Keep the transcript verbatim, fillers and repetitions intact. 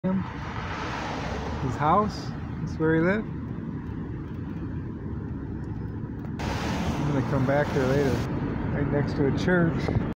him. His house. That's where he lived. I'm gonna come back there later. Right next to a church.